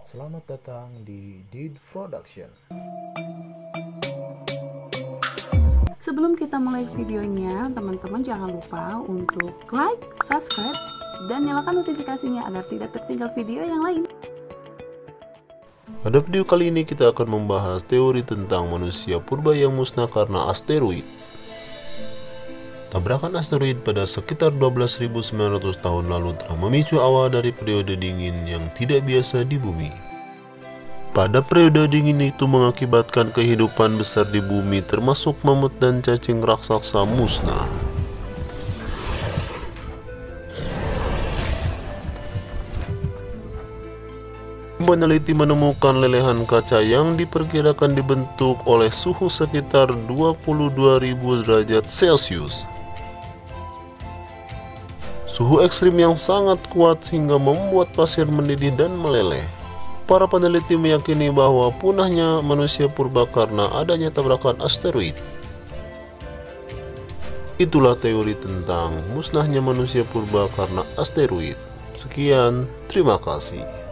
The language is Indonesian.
Selamat datang di Did Production. Sebelum kita mulai videonya, teman-teman jangan lupa untuk like, subscribe, dan nyalakan notifikasinya agar tidak tertinggal video yang lain. Pada video kali ini kita akan membahas teori tentang manusia purba yang musnah karena asteroid. Tabrakan asteroid pada sekitar 12.900 tahun lalu telah memicu awal dari periode dingin yang tidak biasa di bumi. Pada periode dingin itu mengakibatkan kehidupan besar di bumi termasuk mamut dan cacing raksasa musnah. Peneliti menemukan lelehan kaca yang diperkirakan dibentuk oleh suhu sekitar 22.000 derajat Celcius. Suhu ekstrim yang sangat kuat hingga membuat pasir mendidih dan meleleh. Para peneliti meyakini bahwa punahnya manusia purba karena adanya tabrakan asteroid. Itulah teori tentang musnahnya manusia purba karena asteroid. Sekian, terima kasih.